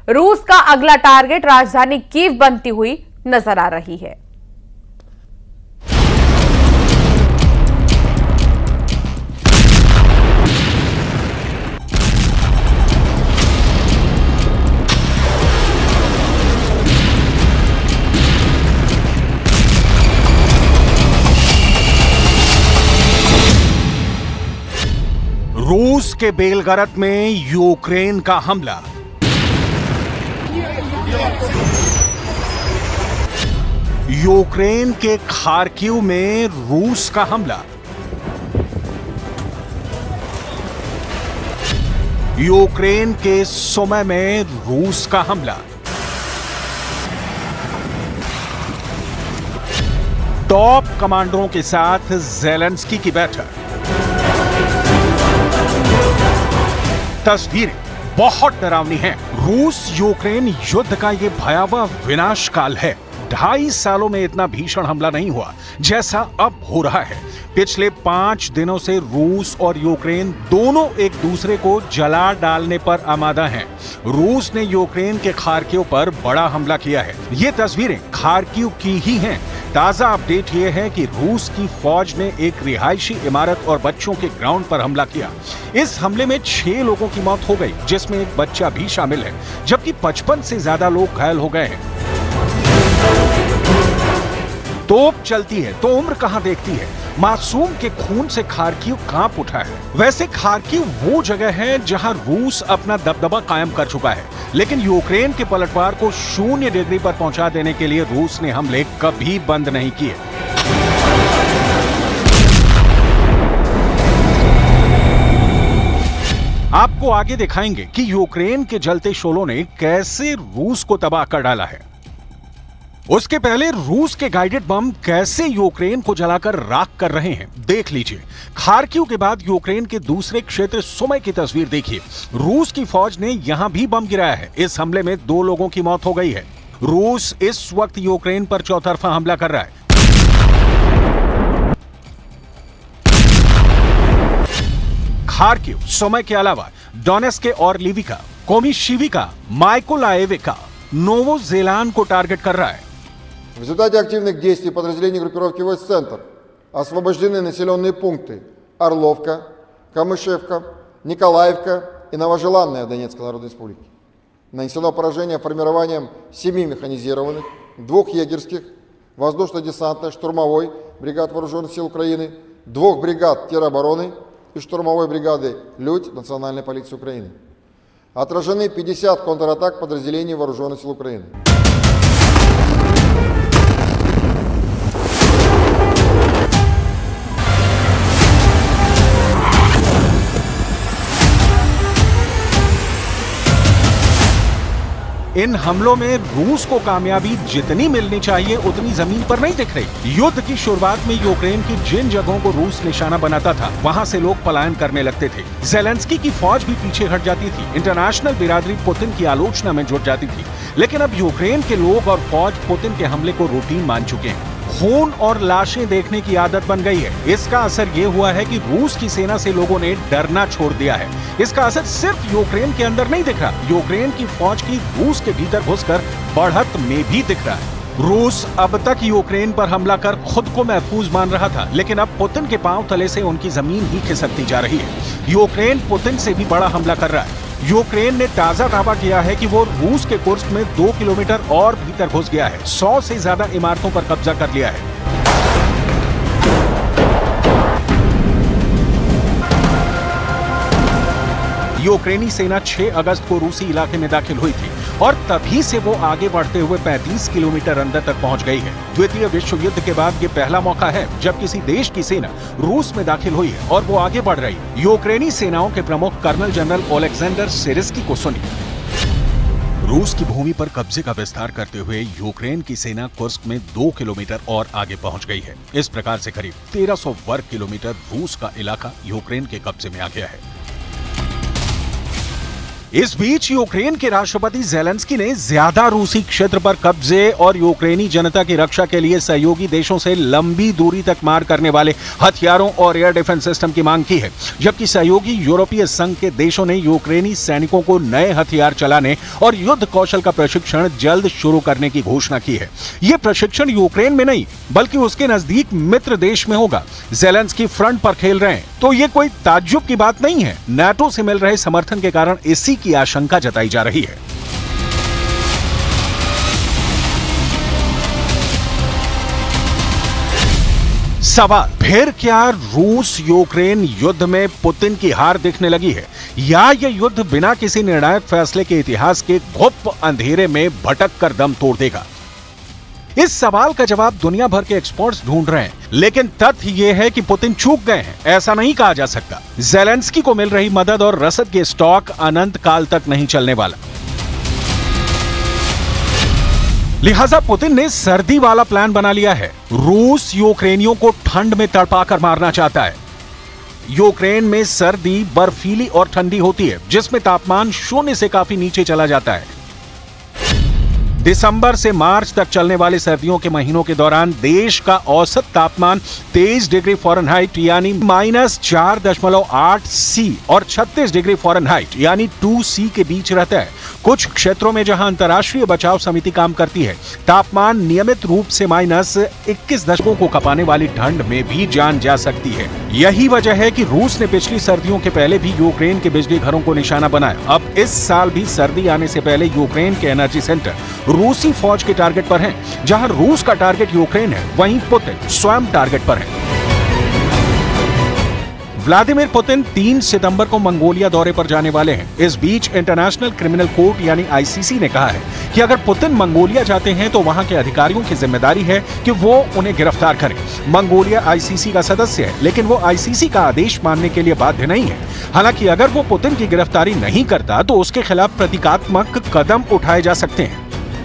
रूस का अगला टारगेट राजधानी कीव बनती हुई नजर आ रही है। रूस के बेलगरद में यूक्रेन का हमला। यूक्रेन के खार्किव में रूस का हमला। यूक्रेन के सुमी में रूस का हमला। टॉप कमांडरों के साथ ज़ेलेंस्की की बैठक। तस्वीरें बहुत डरावनी हैं। रूस यूक्रेन युद्ध का यह भयावह विनाश काल है। 2.5 सालों में इतना भीषण हमला नहीं हुआ जैसा अब हो रहा है। पिछले 5 दिनों से रूस और यूक्रेन दोनों एक दूसरे को जला डालने पर आमादा हैं। रूस ने यूक्रेन के खार्किव पर बड़ा हमला किया है। ये तस्वीरें खार्किव की ही हैं। ताजा अपडेट यह है कि रूस की फौज ने एक रिहायशी इमारत और बच्चों के ग्राउंड पर हमला किया। इस हमले में 6 लोगों की मौत हो गई, जिसमें एक बच्चा भी शामिल है, जबकि 55 से ज्यादा लोग घायल हो गए हैं। तोप चलती है तो उम्र कहां देखती है। मासूम के खून से खार्किव कांप उठा है। वैसे खार्किव वो जगह है जहां रूस अपना दबदबा कायम कर चुका है, लेकिन यूक्रेन के पलटवार को 0 डिग्री पर पहुंचा देने के लिए रूस ने हमले कभी बंद नहीं किए। आपको आगे दिखाएंगे कि यूक्रेन के जलते शोलों ने कैसे रूस को तबाह कर डाला है। उसके पहले रूस के गाइडेड बम कैसे यूक्रेन को जलाकर राख कर रहे हैं, देख लीजिए। खार्किव के बाद यूक्रेन के दूसरे क्षेत्र सुमी की तस्वीर देखिए। रूस की फौज ने यहां भी बम गिराया है। इस हमले में 2 लोगों की मौत हो गई है। रूस इस वक्त यूक्रेन पर चौतरफा हमला कर रहा है। खार्किव, सुमी के अलावा डोनेस्क और लिविका, कोमिशिविका, माइकोलाइविका, नोवोजेलांड को टारगेट कर रहा है। В результате активных действий подразделений группировки войск «Центр» освобождены населенные пункты Орловка, Камышевка, Николаевка и Новожеланная в Донецкой Народной Республике. Нанесено поражение формированием 7 механизированных, 2 егерских, воздушно-десантной, штурмовой бригад Вооруженных сил Украины, 2 бригад теробороны и штурмовой бригады «Людь» Национальной полиции Украины. Отражены 50 контратак подразделений Вооруженных сил Украины. इन हमलों में रूस को कामयाबी जितनी मिलनी चाहिए उतनी जमीन पर नहीं दिख रही। युद्ध की शुरुआत में यूक्रेन की जिन जगहों को रूस निशाना बनाता था, वहां से लोग पलायन करने लगते थे। ज़ेलेंस्की की फौज भी पीछे हट जाती थी। इंटरनेशनल बिरादरी पुतिन की आलोचना में जुट जाती थी। लेकिन अब यूक्रेन के लोग और फौज पुतिन के हमले को रूटीन मान चुके हैं। खून और लाशें देखने की आदत बन गई है। इसका असर ये हुआ है कि रूस की सेना से लोगों ने डरना छोड़ दिया है। इसका असर सिर्फ यूक्रेन के अंदर नहीं दिख रहा, यूक्रेन की फौज की रूस के भीतर घुसकर बढ़त में भी दिख रहा है। रूस अब तक यूक्रेन पर हमला कर खुद को महफूज मान रहा था, लेकिन अब पुतिन के पांव तले से उनकी जमीन ही खिसकती जा रही है। यूक्रेन पुतिन से भी बड़ा हमला कर रहा है। यूक्रेन ने ताजा दावा किया है कि वो रूस के कुर्स्क में 2 किलोमीटर और भीतर घुस गया है। 100 से ज्यादा इमारतों पर कब्जा कर लिया है। यूक्रेनी सेना 6 अगस्त को रूसी इलाके में दाखिल हुई थी और तभी से वो आगे बढ़ते हुए 35 किलोमीटर अंदर तक पहुंच गई है। द्वितीय विश्व युद्ध के बाद ये पहला मौका है जब किसी देश की सेना रूस में दाखिल हुई है और वो आगे बढ़ रही है। यूक्रेनी सेनाओं के प्रमुख कर्नल जनरल ओलेक्जेंडर सिरिस्की को सुनिए। रूस की भूमि पर कब्जे का विस्तार करते हुए यूक्रेन की सेना कुर्स्क में 2 किलोमीटर और आगे पहुंच गई है। इस प्रकार से करीब 1300 वर्ग किलोमीटर रूस का इलाका यूक्रेन के कब्जे में आ गया है। इस बीच यूक्रेन के राष्ट्रपति ज़ेलेंस्की ने ज्यादा रूसी क्षेत्र पर कब्जे और यूक्रेनी जनता की रक्षा के लिए सहयोगी देशों से लंबी दूरी तक मार करने वाले हथियारों और एयर डिफेंस सिस्टम की मांग की है, जबकि सहयोगी यूरोपीय संघ के देशों ने यूक्रेनी सैनिकों को नए हथियार चलाने और युद्ध कौशल का प्रशिक्षण जल्द शुरू करने की घोषणा की है। यह प्रशिक्षण यूक्रेन में नहीं बल्कि उसके नजदीक मित्र देश में होगा। ज़ेलेंस्की फ्रंट पर खेल रहे हैं तो ये कोई ताज्जुब की बात नहीं है। नाटो से मिल रहे समर्थन के कारण इसी की आशंका जताई जा रही है। सवाल, फिर क्या रूस यूक्रेन युद्ध में पुतिन की हार दिखने लगी है, या यह युद्ध बिना किसी निर्णायक फैसले के इतिहास के गुप्त अंधेरे में भटक कर दम तोड़ देगा? इस सवाल का जवाब दुनिया भर के एक्सपर्ट्स ढूंढ रहे हैं, लेकिन तथ्य यह है कि पुतिन चूक गए हैं ऐसा नहीं कहा जा सकता। ज़ेलेंस्की को मिल रही मदद और रसद के स्टॉक अनंत काल तक नहीं चलने वाला, लिहाजा पुतिन ने सर्दी वाला प्लान बना लिया है। रूस यूक्रेनियों को ठंड में तड़पाकर मारना चाहता है। यूक्रेन में सर्दी बर्फीली और ठंडी होती है, जिसमें तापमान 0 से काफी नीचे चला जाता है। दिसंबर से मार्च तक चलने वाले सर्दियों के महीनों के दौरान देश का औसत तापमान 23 डिग्री फ़ारेनहाइट यानी -4.8 C और 36 डिग्री फ़ारेनहाइट यानी 2 C के बीच रहता है। कुछ क्षेत्रों में जहां अंतर्राष्ट्रीय बचाव समिति काम करती है, तापमान नियमित रूप से -21 दशकों को कपाने वाली ठंड में भी जान जा सकती है। यही वजह है कि रूस ने पिछली सर्दियों के पहले भी यूक्रेन के बिजली घरों को निशाना बनाया। अब इस साल भी सर्दी आने से पहले यूक्रेन के एनर्जी सेंटर रूसी फौज के टारगेट पर हैं। जहां रूस का टारगेट यूक्रेन है, वहीं पुतिन स्वयं टारगेट पर है। व्लादिमीर पुतिन 3 सितंबर को मंगोलिया दौरे पर जाने वाले हैं। इस बीच इंटरनेशनल क्रिमिनल कोर्ट यानी आईसीसी ने कहा है कि अगर पुतिन मंगोलिया जाते हैं तो वहां के अधिकारियों की जिम्मेदारी है कि वो उन्हें गिरफ्तार करें। मंगोलिया आईसीसी का सदस्य है, लेकिन वो आईसीसी का आदेश मानने के लिए बाध्य नहीं है। हालांकि अगर वो पुतिन की गिरफ्तारी नहीं करता तो उसके खिलाफ प्रतीकात्मक कदम उठाए जा सकते हैं।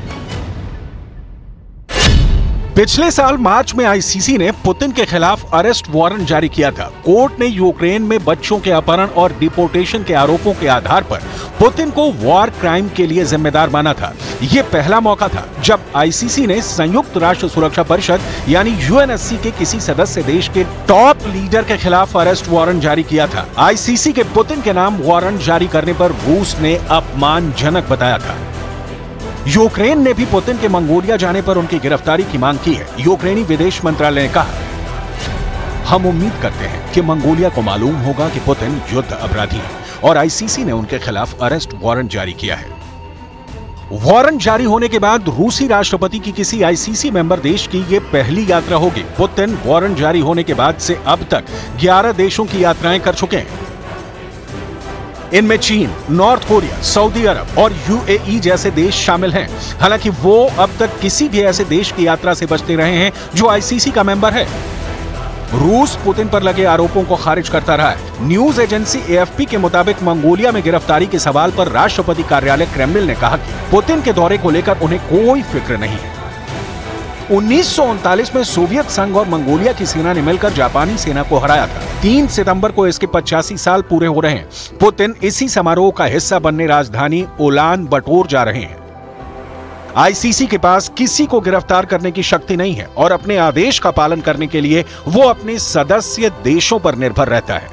पिछले साल मार्च में आईसीसी ने पुतिन के खिलाफ अरेस्ट वारंट जारी किया था। कोर्ट ने यूक्रेन में बच्चों के अपहरण और डिपोर्टेशन के आरोपों के आधार पर पुतिन को वॉर क्राइम के लिए जिम्मेदार माना था। यह पहला मौका था जब आईसीसी ने संयुक्त राष्ट्र सुरक्षा परिषद यानी यूएनएससी के किसी सदस्य देश के टॉप लीडर के खिलाफ अरेस्ट वारंट जारी किया था। आईसीसी के पुतिन के नाम वारंट जारी करने पर रूस ने अपमानजनक बताया था। यूक्रेन ने भी पुतिन के मंगोलिया जाने पर उनकी गिरफ्तारी की मांग की है। यूक्रेनी विदेश मंत्रालय ने कहा, हम उम्मीद करते हैं कि मंगोलिया को मालूम होगा कि पुतिन युद्ध अपराधी है और आईसीसी ने उनके खिलाफ अरेस्ट वारंट जारी किया है। वारंट जारी होने के बाद रूसी राष्ट्रपति की किसी आईसीसी मेंबर देश की यह पहली यात्रा होगी। पुतिन वारंट जारी होने के बाद से अब तक 11 देशों की यात्राएं कर चुके हैं। इनमें चीन, नॉर्थ कोरिया, सऊदी अरब और यूएई जैसे देश शामिल हैं। हालांकि वो अब तक किसी भी ऐसे देश की यात्रा से बचते रहे हैं जो आईसीसी का मेंबर है। रूस पुतिन पर लगे आरोपों को खारिज करता रहा है। न्यूज एजेंसी एएफपी के मुताबिक मंगोलिया में गिरफ्तारी के सवाल पर राष्ट्रपति कार्यालय क्रेमलिन ने कहा कि पुतिन के दौरे को लेकर उन्हें कोई फिक्र नहीं है। 1939 में सोवियत संघ और मंगोलिया की सेना ने मिलकर जापानी सेना को हराया था। 3 सितंबर को इसके 85 साल पूरे हो रहे हैं। पुतिन इसी समारोह का हिस्सा बनने राजधानी उलान बटोर जा रहे हैं। आईसीसी के पास किसी को गिरफ्तार करने की शक्ति नहीं है और अपने आदेश का पालन करने के लिए वो अपने सदस्य देशों पर निर्भर रहता है।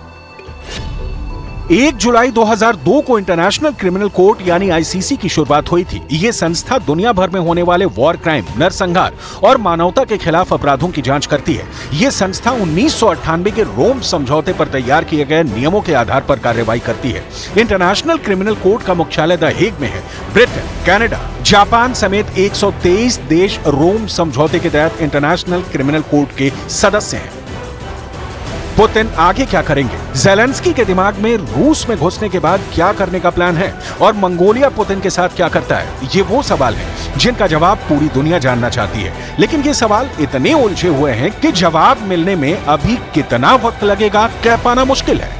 1 जुलाई 2002 को इंटरनेशनल क्रिमिनल कोर्ट यानी आईसीसी की शुरुआत हुई थी। ये संस्था दुनिया भर में होने वाले वॉर क्राइम, नरसंहार और मानवता के खिलाफ अपराधों की जांच करती है। ये संस्था 1998 के रोम समझौते पर तैयार किए गए नियमों के आधार पर कार्रवाई करती है। इंटरनेशनल क्रिमिनल कोर्ट का मुख्यालय द हेग में है। ब्रिटेन, कनाडा, जापान समेत 123 देश रोम समझौते के तहत इंटरनेशनल क्रिमिनल कोर्ट के सदस्य हैं। पुतिन आगे क्या करेंगे? ज़ेलेंस्की के दिमाग में रूस में घुसने के बाद क्या करने का प्लान है और मंगोलिया पुतिन के साथ क्या करता है? ये वो सवाल हैं जिनका जवाब पूरी दुनिया जानना चाहती है। लेकिन ये सवाल इतने उलझे हुए हैं कि जवाब मिलने में अभी कितना वक्त लगेगा कह पाना मुश्किल है।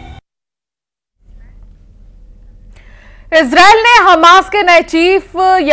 इजरायल ने हमास के नए चीफ